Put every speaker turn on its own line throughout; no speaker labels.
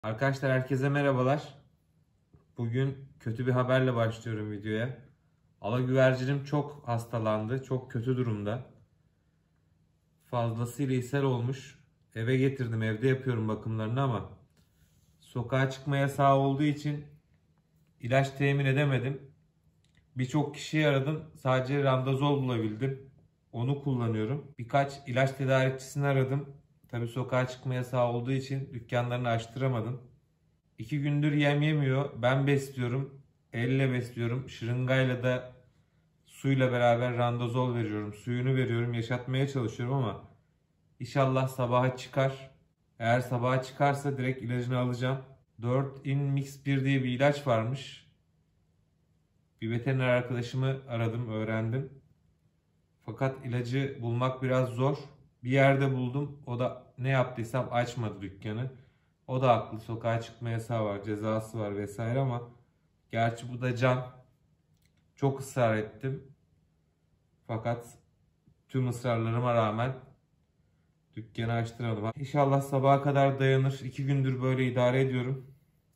Arkadaşlar herkese merhabalar. Bugün kötü bir haberle başlıyorum videoya. Güvercinim çok hastalandı. Çok kötü durumda. Fazlasıyla ishal olmuş. Eve getirdim. Evde yapıyorum bakımlarını ama sokağa çıkma yasağı olduğu için ilaç temin edemedim. Birçok kişiyi aradım. Sadece randazol bulabildim. Onu kullanıyorum. Birkaç ilaç tedarikçisini aradım. Tabii sokağa çıkma yasağı olduğu için dükkanlarını açtıramadım. 2 gündür yem yemiyor. Ben besliyorum. Elle besliyorum. Şırıngayla da suyla beraber randazol veriyorum. Suyunu veriyorum. Yaşatmaya çalışıyorum ama inşallah sabaha çıkar. Eğer sabaha çıkarsa direkt ilacını alacağım. 4-in Mix 1 diye bir ilaç varmış. Bir veteriner arkadaşımı aradım, öğrendim. Fakat ilacı bulmak biraz zor. Bir yerde buldum. O da ne yaptıysam açmadı dükkanı. O da haklı. Sokağa çıkma yasağı var, cezası var vesaire ama gerçi bu da can. Çok ısrar ettim. Fakat tüm ısrarlarıma rağmen dükkanı açtıramadım. İnşallah sabaha kadar dayanır. 2 gündür böyle idare ediyorum.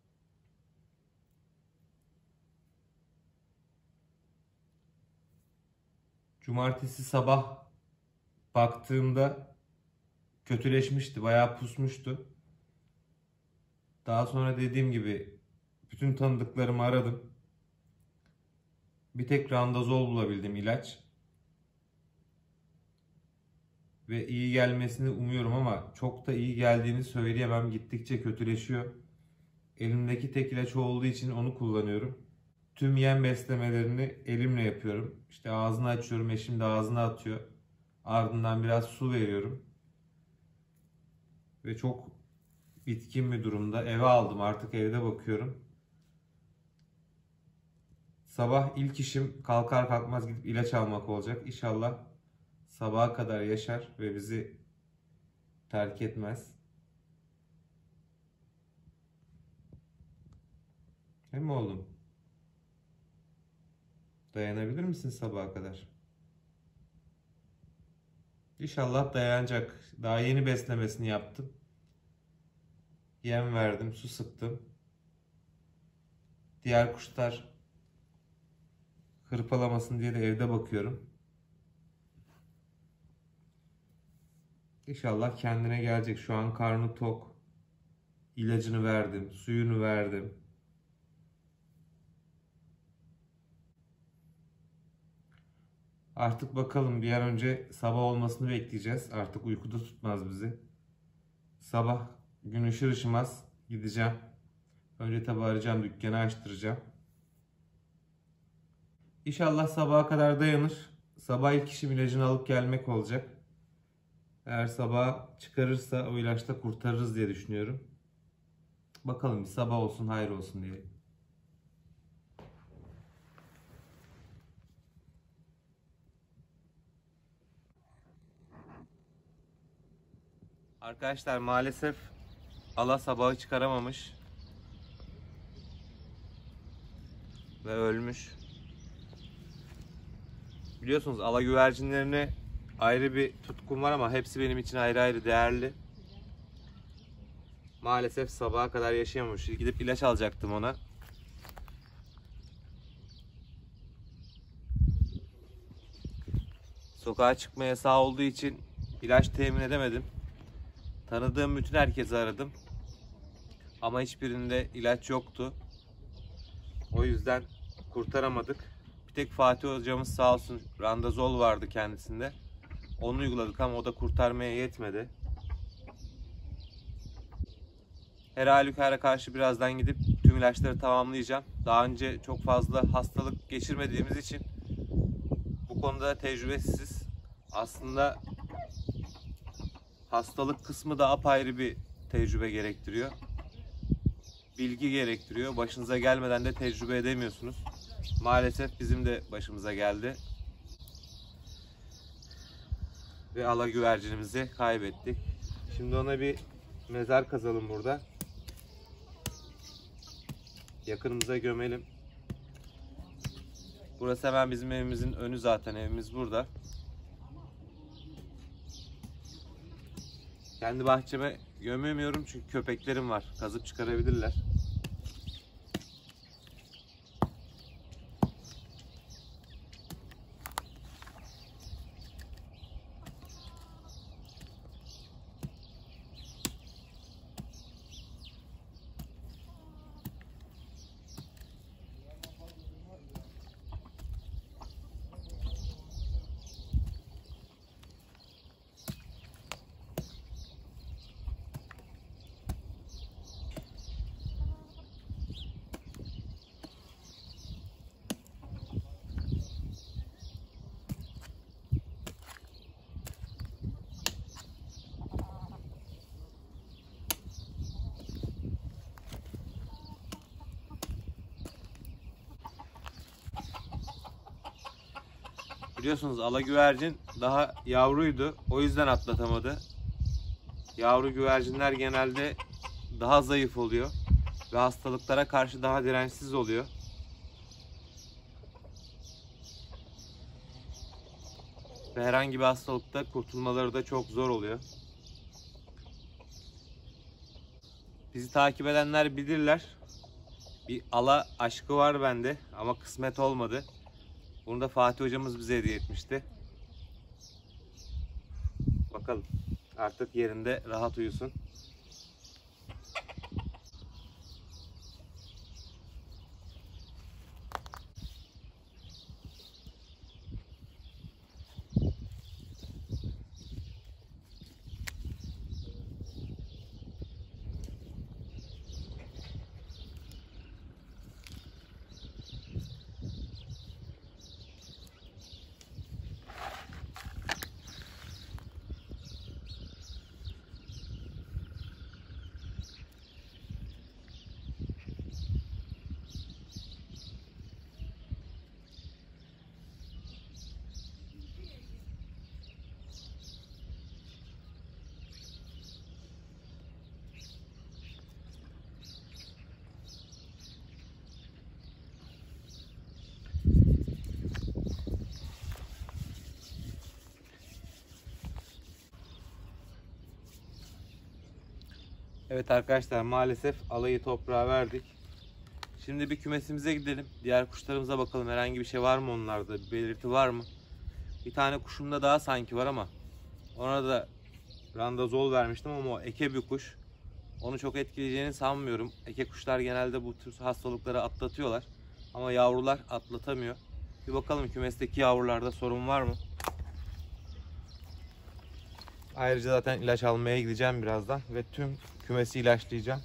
Cumartesi sabah baktığımda kötüleşmişti. Bayağı pusmuştu. Daha sonra dediğim gibi bütün tanıdıklarımı aradım. Bir tek randazol bulabildim, ilaç. Ve iyi gelmesini umuyorum ama çok da iyi geldiğini söyleyemem. Gittikçe kötüleşiyor. Elimdeki tek ilaç olduğu için onu kullanıyorum. Tüm yem beslemelerini elimle yapıyorum. İşte ağzını açıyorum, eşim de ağzına atıyor. Ardından biraz su veriyorum. Ve çok bitkin bir durumda. Eve aldım, artık evde bakıyorum. Sabah ilk işim kalkar kalkmaz gidip ilaç almak olacak. İnşallah sabaha kadar yaşar ve bizi terk etmez. Değil mi oğlum? Dayanabilir misin sabaha kadar? İnşallah dayanacak. Daha yeni beslemesini yaptım. Yem verdim, su sıktım. Diğer kuşlar hırpalamasın diye de evde bakıyorum. İnşallah kendine gelecek. Şu an karnı tok. İlacını verdim, suyunu verdim. Artık bakalım, bir an önce sabah olmasını bekleyeceğiz. Artık uykuda tutmaz bizi. Sabah gün ışır ışımaz gideceğim. Önce tabi arayacağım, dükkanı açtıracağım. İnşallah sabaha kadar dayanır. Sabah ilk işim ilacını alıp gelmek olacak. Eğer sabah çıkarırsa o ilaçla kurtarırız diye düşünüyorum. Bakalım, bir sabah olsun hayır olsun diye. Arkadaşlar maalesef sabahı çıkaramamış. Ve ölmüş. Biliyorsunuz güvercinlerine ayrı bir tutkum var ama hepsi benim için ayrı ayrı değerli. Maalesef sabaha kadar yaşayamamış. Gidip ilaç alacaktım ona. Sokağa çıkma yasağı olduğu için ilaç temin edemedim. Tanıdığım bütün herkesi aradım. Ama hiçbirinde ilaç yoktu. O yüzden kurtaramadık. Bir tek Fatih hocamız sağ olsun, randazol vardı kendisinde. Onu uyguladık ama o da kurtarmaya yetmedi. Her halükarda karşı birazdan gidip tüm ilaçları tamamlayacağım. Daha önce çok fazla hastalık geçirmediğimiz için bu konuda tecrübesiziz. Aslında hastalık kısmı da apayrı bir tecrübe gerektiriyor. Bilgi gerektiriyor. Başınıza gelmeden de tecrübe edemiyorsunuz. Maalesef bizim de başımıza geldi. Ve güvercinimizi kaybettik. Şimdi ona bir mezar kazalım burada. Yakınımıza gömelim. Burası hemen bizim evimizin önü, zaten evimiz burada. Kendi bahçeme gömemiyorum çünkü köpeklerim var. Kazıp çıkarabilirler. Biliyorsunuz alagüvercin daha yavruydu. O yüzden atlatamadı. Yavru güvercinler genelde daha zayıf oluyor ve hastalıklara karşı daha dirençsiz oluyor. Ve herhangi bir hastalıkta kurtulmaları da çok zor oluyor. Bizi takip edenler bilirler. Bir ala aşkı var bende ama kısmet olmadı. Bunu da Fatih hocamız bize hediye etmişti. Bakalım. Artık yerinde rahat uyusun. Evet arkadaşlar, maalesef alayı toprağa verdik. Şimdi bir kümesimize gidelim. Diğer kuşlarımıza bakalım, herhangi bir şey var mı onlarda, bir belirti var mı? Bir tane kuşumda daha sanki var ama ona da randazol vermiştim ama o eke bir kuş. Onu çok etkileyeceğini sanmıyorum. Eke kuşlar genelde bu tür hastalıkları atlatıyorlar ama yavrular atlatamıyor. Bir bakalım kümesteki yavrularda sorun var mı? Ayrıca zaten ilaç almaya gideceğim birazdan ve tüm kümesi ilaçlayacağım.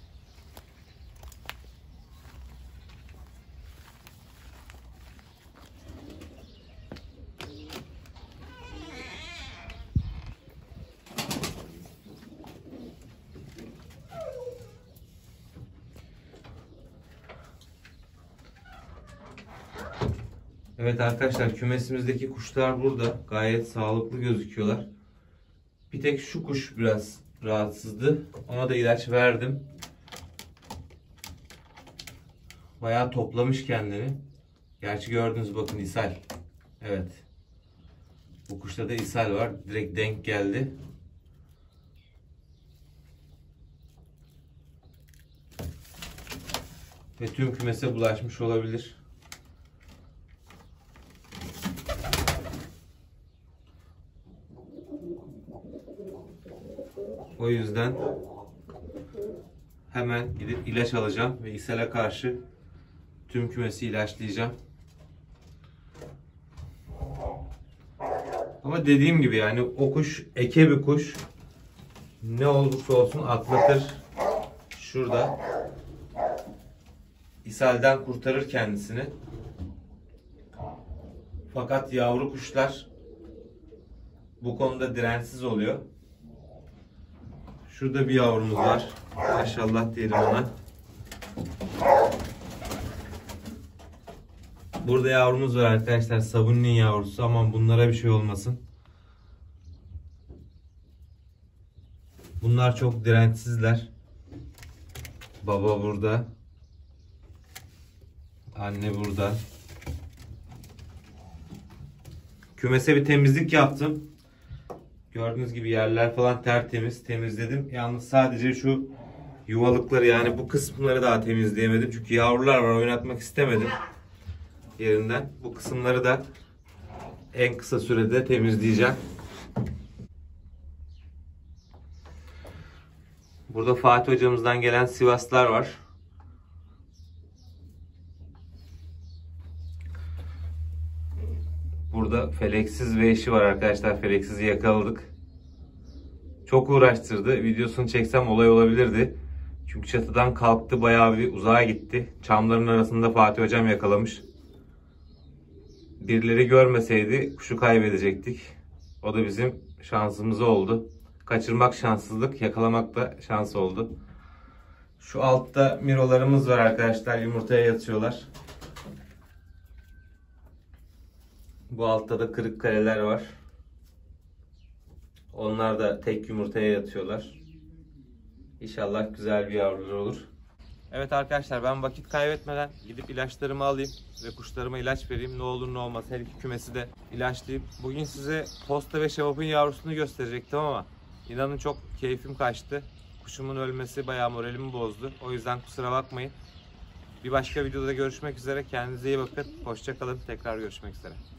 Evet arkadaşlar, kümesimizdeki kuşlar burada. Gayet sağlıklı gözüküyorlar. Bir tek şu kuş biraz rahatsızdı. Ona da ilaç verdim. Bayağı toplamış kendini. Gerçi gördünüz, bakın, ishal. Evet. Bu kuşta da ishal var. Direkt denk geldi. Ve tüm kümese bulaşmış olabilir. O yüzden hemen gidip ilaç alacağım ve ishale karşı tüm kümesi ilaçlayacağım. Ama dediğim gibi yani o kuş eke bir kuş. Ne olursa olsun atlatır. Şurada ishalden kurtarır kendisini. Fakat yavru kuşlar bu konuda dirençsiz oluyor. Şurada bir yavrumuz var. Maşallah diyelim ona. Burada yavrumuz var arkadaşlar. Sabunlu'nun yavrusu. Aman bunlara bir şey olmasın. Bunlar çok dirençsizler. Baba burada. Anne burada. Kümese bir temizlik yaptım. Gördüğünüz gibi yerler falan tertemiz, temizledim. Yalnız sadece şu yuvalıkları, yani bu kısımları daha temizleyemedim. Çünkü yavrular var, oynatmak istemedim yerinden. Bu kısımları da en kısa sürede temizleyeceğim. Burada Fatih hocamızdan gelen Sivaslar var. Burada Feleksiz ve eşi var arkadaşlar. Feleksiz'i yakaladık. Çok uğraştırdı. Videosunu çeksem olay olabilirdi. Çünkü çatıdan kalktı, bayağı bir uzağa gitti. Çamların arasında Fatih hocam yakalamış. Birileri görmeseydi kuşu kaybedecektik. O da bizim şansımız oldu. Kaçırmak şanssızlık, yakalamak da şans oldu. Şu altta mirolarımız var arkadaşlar. Yumurtaya yatıyorlar. Bu altta da kırık kareler var. Onlar da tek yumurtaya yatıyorlar. İnşallah güzel bir yavrular olur. Evet arkadaşlar, ben vakit kaybetmeden gidip ilaçlarımı alayım ve kuşlarıma ilaç vereyim. Ne olur ne olmaz her iki kümesi de ilaçlayayım. Bugün size posta ve şevapın yavrusunu gösterecektim ama inanın çok keyfim kaçtı. Kuşumun ölmesi bayağı moralimi bozdu. O yüzden kusura bakmayın. Bir başka videoda görüşmek üzere. Kendinize iyi bakın. Hoşça kalın. Tekrar görüşmek üzere.